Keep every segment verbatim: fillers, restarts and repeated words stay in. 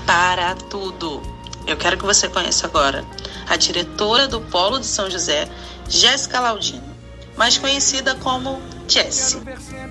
para tudo. Eu quero que você conheça agora a diretora do Polo de São José, Jéssica Laudino, mais conhecida como Jessie.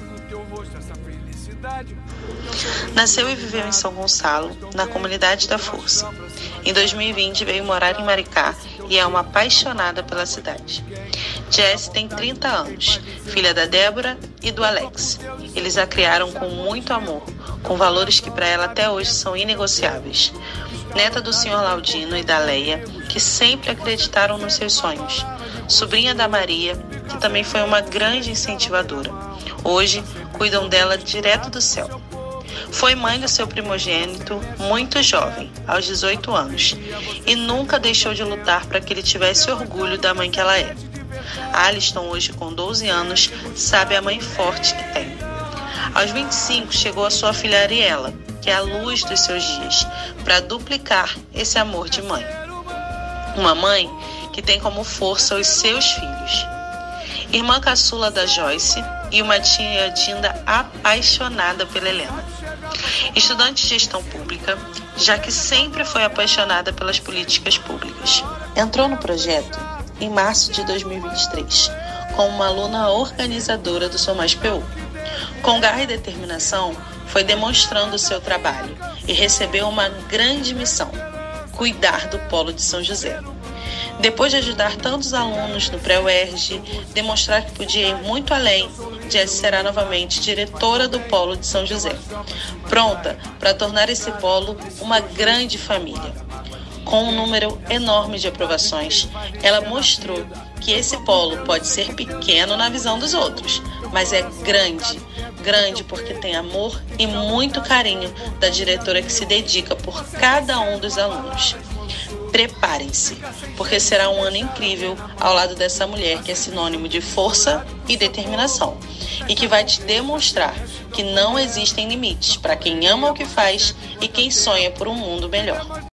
Nasceu e viveu em São Gonçalo, na comunidade da Força. Em dois mil e vinte veio morar em Maricá e é uma apaixonada pela cidade. Jessie tem trinta anos, filha da Débora e do Alex. Eles a criaram com muito amor, com valores que para ela até hoje são inegociáveis. Neta do senhor Laudino e da Leia, que sempre acreditaram nos seus sonhos. Sobrinha da Maria, que também foi uma grande incentivadora. Hoje, cuidam dela direto do céu. Foi mãe do seu primogênito muito jovem, aos dezoito anos, e nunca deixou de lutar para que ele tivesse orgulho da mãe que ela é. Aliston, hoje com doze anos, sabe a mãe forte que tem. Aos vinte e cinco, chegou a sua filha Ariela, que é a luz dos seus dias, para duplicar esse amor de mãe. Uma mãe que tem como força os seus filhos. Irmã caçula da Joyce e uma tia Dinda apaixonada pela Helena. Estudante de gestão pública, já que sempre foi apaixonada pelas políticas públicas. Entrou no projeto em março de dois mil e vinte e três, como uma aluna organizadora do Somais P U. Com garra e determinação, foi demonstrando o seu trabalho e recebeu uma grande missão: cuidar do Polo de São José. Depois de ajudar tantos alunos no pré-U E R J, demonstrar que podia ir muito além, Jessie será novamente diretora do Polo de São José, pronta para tornar esse polo uma grande família. Com um número enorme de aprovações, ela mostrou que esse polo pode ser pequeno na visão dos outros, mas é grande, grande porque tem amor e muito carinho da diretora que se dedica por cada um dos alunos. Preparem-se, porque será um ano incrível ao lado dessa mulher que é sinônimo de força e determinação e que vai te demonstrar que não existem limites para quem ama o que faz e quem sonha por um mundo melhor.